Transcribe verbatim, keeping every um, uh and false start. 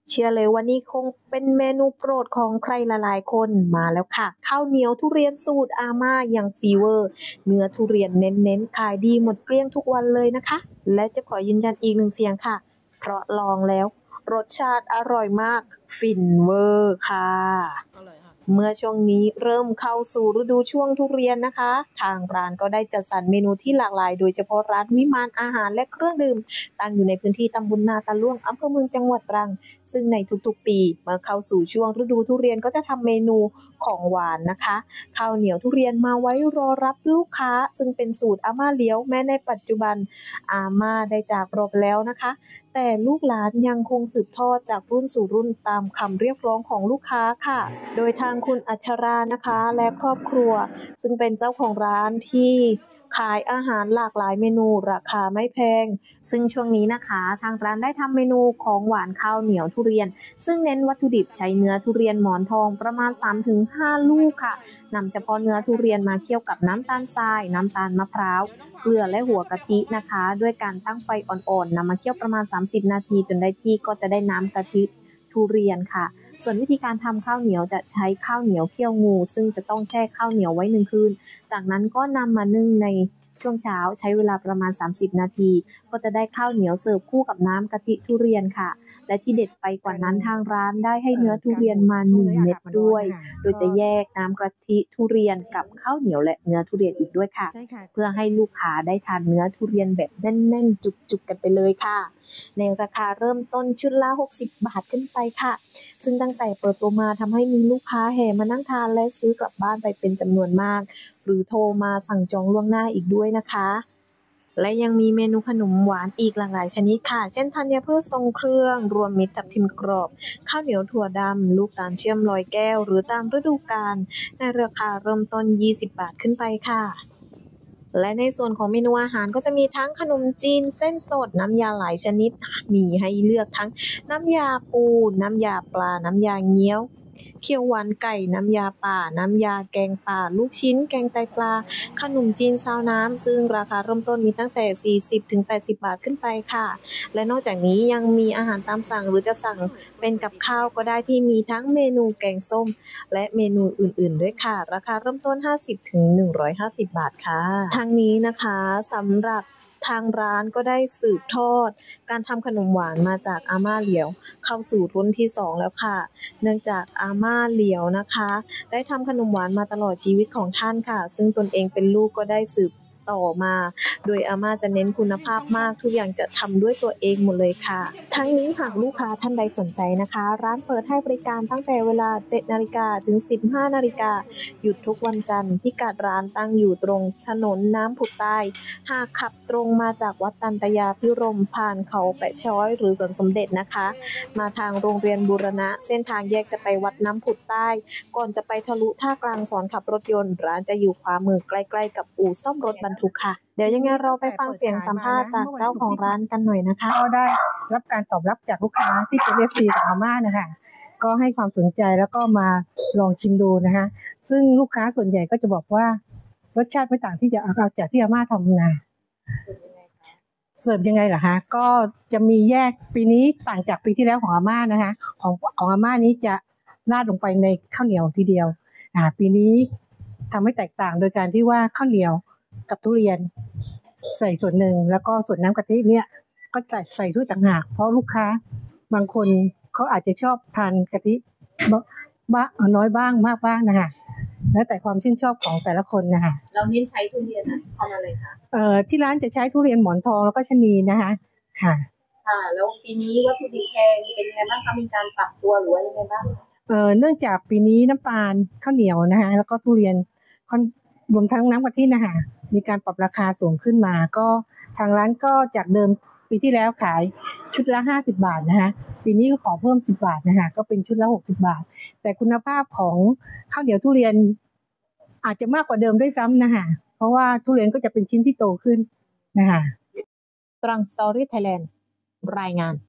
เชื่อเลยว่านี่คงเป็นเมนูโปรดของใครหลายๆคนมาแล้วค่ะข้าวเหนียวทุเรียนสูตรอาม่าอย่างฟีเวอร์เนื้อทุเรียนเน้นๆขายดีหมดเกลี้ยงทุกวันเลยนะคะและจะขอยืนยันอีกหนึ่งเสียงค่ะเพราะลองแล้วรสชาติอร่อยมากฟินเวอร์ค่ะเมื่อช่วงนี้เริ่มเข้าสู่ฤดูช่วงทุเรียนนะคะทางร้านก็ได้จัดสรรเมนูที่หลากหลายโดยเฉพาะร้านวิมานอาหารและเครื่องดื่มตั้งอยู่ในพื้นที่ตำบลนาตาล่วงอำเภอเมืองจังหวัดตรังซึ่งในทุกๆปีเมื่อเข้าสู่ช่วงฤดูทุเรียนก็จะทำเมนูของหวานนะคะข้าวเหนียวทุเรียนมาไว้รอรับลูกค้าซึ่งเป็นสูตรอาม่าเลี้ยวแม้ในปัจจุบันอาม่าได้จากเราไปแล้วนะคะแต่ลูกหลานยังคงสืบทอดจากรุ่นสู่รุ่นตามคำเรียกร้องของลูกค้าค่ะโดยทางคุณอัชรานะคะและครอบครัวซึ่งเป็นเจ้าของร้านที่ขายอาหารหลากหลายเมนูราคาไม่แพงซึ่งช่วงนี้นะคะทางร้านได้ทำเมนูของหวานข้าวเหนียวทุเรียนซึ่งเน้นวัตถุดิบใช้เนื้อทุเรียนหมอนทองประมาณ สามถึงห้า ลูกค่ะนำเฉพาะเนื้อทุเรียนมาเคี่ยวกับน้ำตาลทรายน้ำตาลมะพร้าวเกลือและหัวกะทินะคะด้วยการตั้งไฟอ่อนๆนำมาเคี่ยวประมาณสามสิบนาทีจนได้ที่ก็จะได้น้ำกะทิทุเรียนค่ะส่วนวิธีการทำข้าวเหนียวจะใช้ข้าวเหนียวเคี่ยวงูซึ่งจะต้องแช่ข้าวเหนียวไว้หนึ่งคืนจากนั้นก็นำมานึ่งในช่วงเช้าใช้เวลาประมาณสามสิบนาทีก็จะได้ข้าวเหนียวเสิร์ฟคู่กับน้ำกะทิทุเรียนค่ะและที่เด็ดไปกว่านั้นทางร้านได้ให้เนื้อทุเรียนมาหนึ่งเม็ดด้วยโดยจะแยกน้ำกะทิทุเรียนกับข้าวเหนียวและเนื้อทุเรียนอีกด้วยค่ะเพื่อให้ลูกค้าได้ทานเนื้อทุเรียนแบบแน่นๆจุกๆกันไปเลยค่ะในราคาเริ่มต้นชุดละหกสิบบาทขึ้นไปค่ะซึ่งตั้งแต่เปิดตัวมาทำให้มีลูกค้าแห่มานั่งทานและซื้อกลับบ้านไปเป็นจำนวนมากหรือโทรมาสั่งจองล่วงหน้าอีกด้วยนะคะและยังมีเมนูขนมหวานอีกหลากหลายชนิดค่ะเช่นธัญพืชทรงเครื่องรวมมิตรทับทิมกรอบข้าวเหนียวถั่วดำลูกตาลเชื่อมลอยแก้วหรือตามฤดูกาลในราคาเริ่มต้นยี่สิบบาทขึ้นไปค่ะและในส่วนของเมนูอาหารก็จะมีทั้งขนมจีนเส้นสดน้ำยาหลายชนิดมีให้เลือกทั้งน้ำยาปูน้ำยาปลาน้ำยาเงี้ยวเขียวหวานไก่น้ำยาป่าน้ำยาแกงป่าลูกชิ้นแกงไตปลาขนมจีนซาวน้ำซึ่งราคาเริ่มต้นมีตั้งแต่ สี่สิบถึงแปดสิบ บาทขึ้นไปค่ะและนอกจากนี้ยังมีอาหารตามสั่งหรือจะสั่งเป็นกับข้าวก็ได้ที่มีทั้งเมนูแกงส้มและเมนูอื่นๆด้วยค่ะราคาเริ่มต้น ห้าสิบถึงหนึ่งร้อยห้าสิบ บาทค่ะทั้งนี้นะคะสำหรับทางร้านก็ได้สืบทอดการทำขนมหวานมาจากอาม่าเหลียวเข้าสู่รุ่นที่สองแล้วค่ะเนื่องจากอาม่าเหลียวนะคะได้ทำขนมหวานมาตลอดชีวิตของท่านค่ะซึ่งตนเองเป็นลูกก็ได้สืบต่อมาโดยอาม่าจะเน้นคุณภาพมากทุกอย่างจะทำด้วยตัวเองหมดเลยค่ะทั้งนี้หากลูกค้าท่านใดสนใจนะคะร้านเปิดให้บริการตั้งแต่เวลา เจ็ดนาฬิกา ถึง สิบห้านาฬิกาหยุดทุกวันจันทร์พิกัดร้านตั้งอยู่ตรงถนนน้ำผุดใต้หากขับตรงมาจากวัดตันตยาพิรมผ่านเขาแปะช้อยหรือสวนสมเด็จนะคะมาทางโรงเรียนบูรณะเส้นทางแยกจะไปวัดน้ำผุดใต้ก่อนจะไปทะลุท่ากลางสอนขับรถยนต์ร้านจะอยู่ขวามือใกล้ๆกับอู่ซ่อมรถบรรทุกค่ะเดี๋ยวยังไงเราไปฟังเสียงสัมภาษณ์จากเจ้าของร้านกันหน่อยนะคะก็ได้รับการตอบรับจากลูกค้าที่เป็น เอฟ ซี ของอาม่านะคะก็ให้ความสนใจแล้วก็มาลองชิมดูนะคะซึ่งลูกค้าส่วนใหญ่ก็จะบอกว่ารสชาติไม่ต่างที่จะเอาจากที่อาม่าทำนะเสิร์ฟยังไงล่ะคะก็จะมีแยกปีนี้ต่างจากปีที่แล้วของอาม่านะคะของของอาม่านี้จะราดลงไปในข้าวเหนียวทีเดียวอ่าปีนี้ทำให้แตกต่างโดยการที่ว่าข้าวเหนียวกับทุเรียนใส่ส่วนหนึ่งแล้วก็ส่วนน้ำกะทิเนี่ยก็ใส่ใส่ถ้วยต่างหากเพราะลูกค้าบางคนเขาอาจจะชอบทานกะทิบ้างน้อยบ้างมากบ้างนะคะแล้วแต่ความชื่นชอบของแต่ละคนนะคะเราเน้นใช้ทุเรียนนะทำอะไรคะเอ่อที่ร้านจะใช้ทุเรียนหมอนทองแล้วก็ชะนีนะคะค่ะค่ะแล้วปีนี้วัตถุดิบแพงเป็นยังไงบ้างคะมีการปรับตัวหรือว่ายังไงบ้างเอ่อเนื่องจากปีนี้น้ำตาลข้าวเหนียวนะคะแล้วก็ทุเรียนรวมทั้งน้ำกะทินะคะมีการปรับราคาสูงขึ้นมาก็ทางร้านก็จากเดิมปีที่แล้วขายชุดละห้าสิบบาทนะคะปีนี้ก็ขอเพิ่มสิบบาทนะคะก็เป็นชุดละหกสิบบาทแต่คุณภาพของข้าวเหนียวทุเรียนอาจจะมากกว่าเดิมด้วยซ้ำนะคะเพราะว่าทุเรียนก็จะเป็นชิ้นที่โตขึ้นนะคะตรังสตอรี่ไทยแลนด์รายงาน